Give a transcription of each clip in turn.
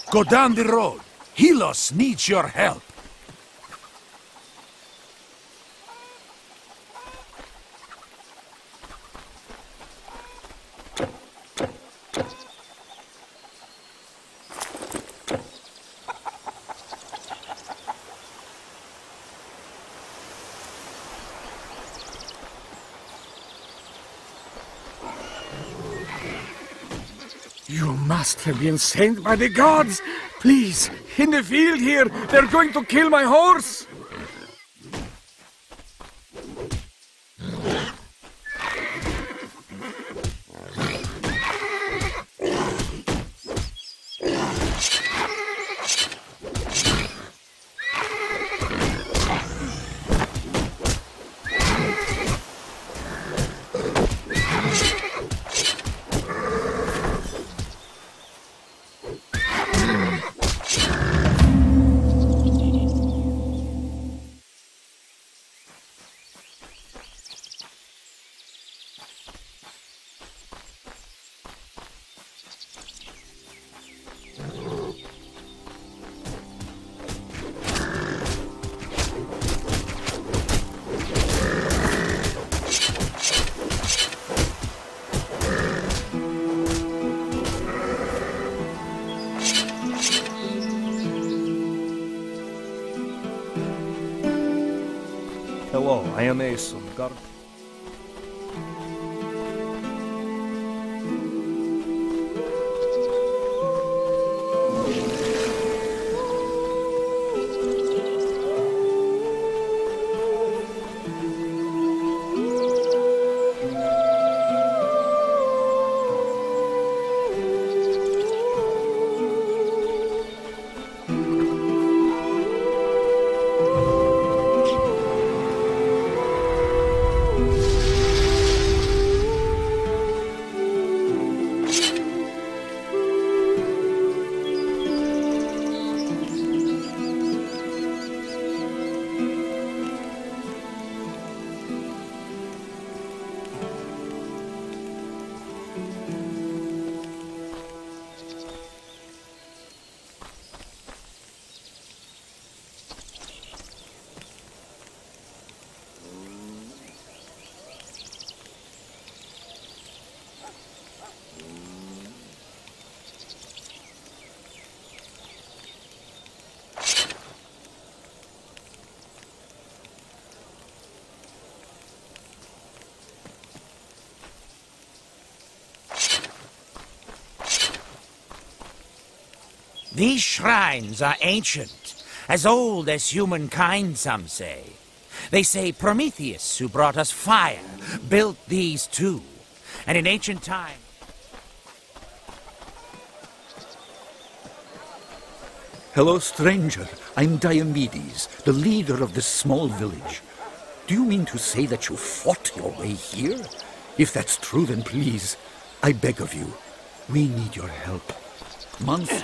Go down the road. Helos needs your help. You must have been sent by the gods! Please, in the field here, they're going to kill my horse! Hello, I am Aeson, guard. These shrines are ancient, as old as humankind, some say. They say Prometheus, who brought us fire, built these too. And in ancient times... Hello, stranger. I'm Diomedes, the leader of this small village. Do you mean to say that you fought your way here? If that's true, then please, I beg of you, we need your help. Monster...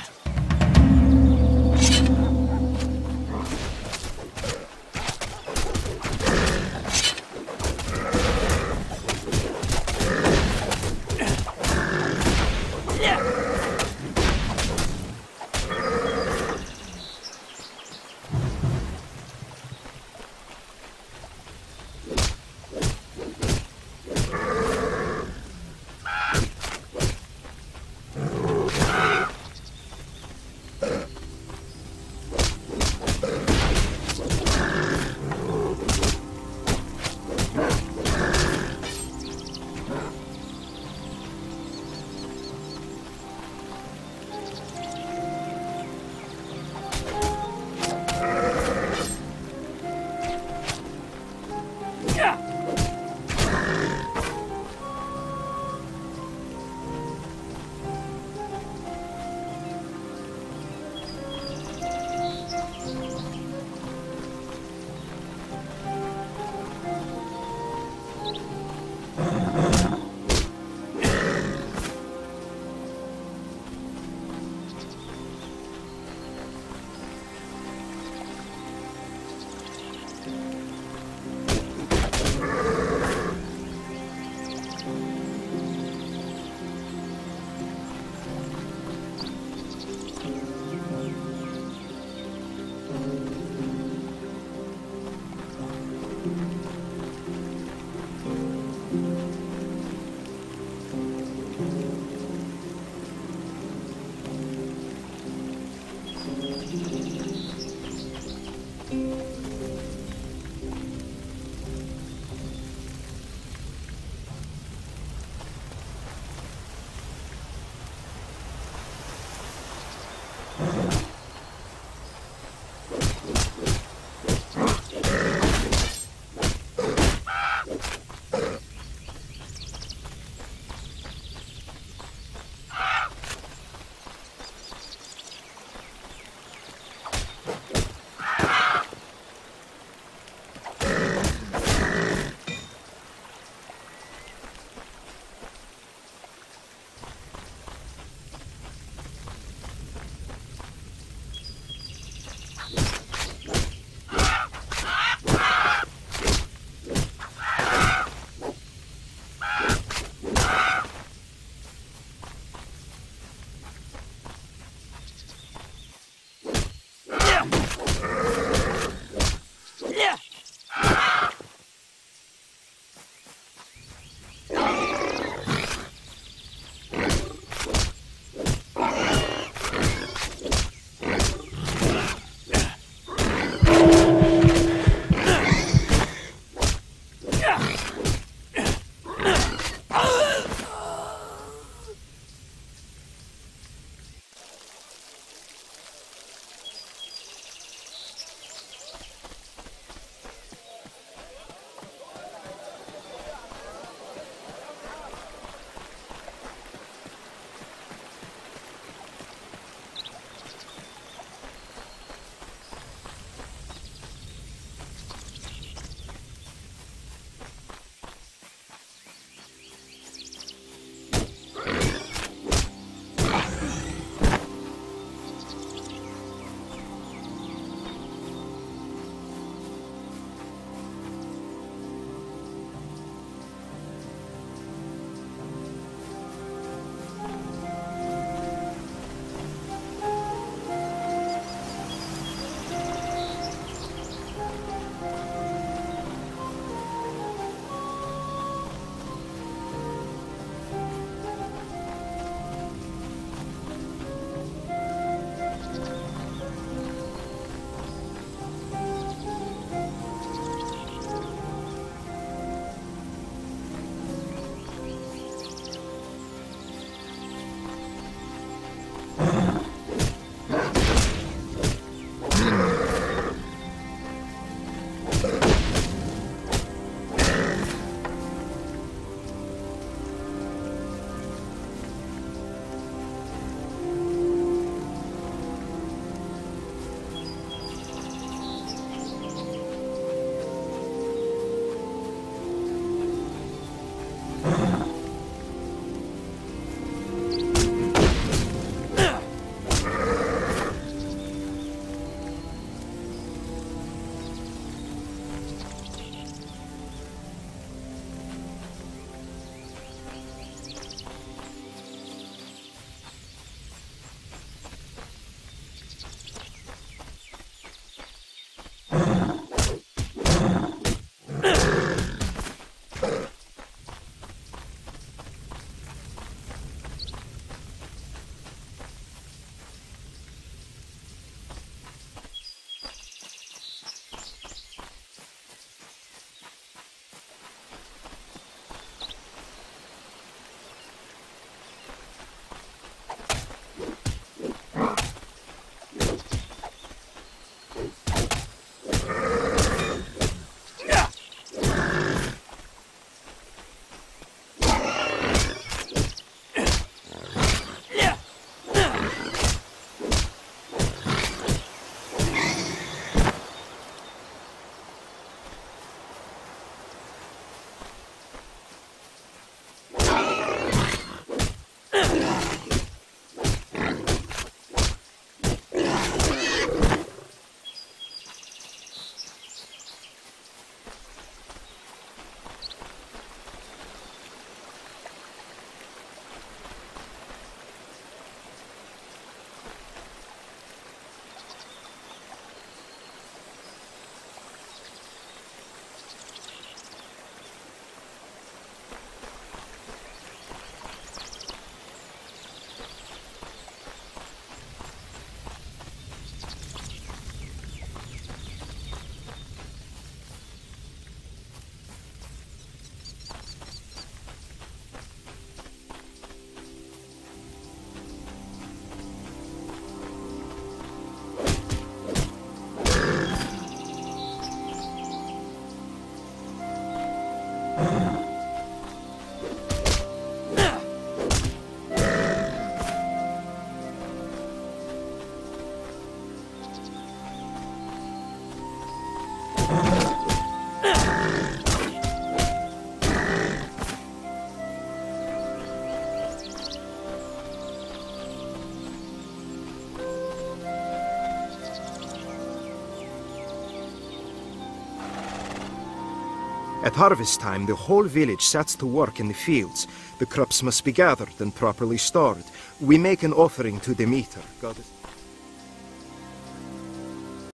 At harvest time, the whole village sets to work in the fields. The crops must be gathered and properly stored. We make an offering to Demeter, goddess.